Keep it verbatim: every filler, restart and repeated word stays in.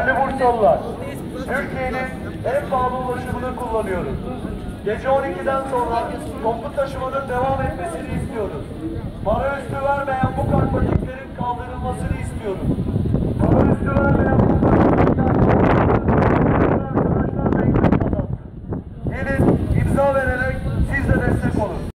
Değerli Bursalılar, Türkiye'nin en pahalı ulaşımını kullanıyoruz. Gece on ikiden sonra toplu taşımanın devam etmesini istiyoruz. Para üstü vermeyen bu kartpatiklerin kaldırılmasını istiyoruz.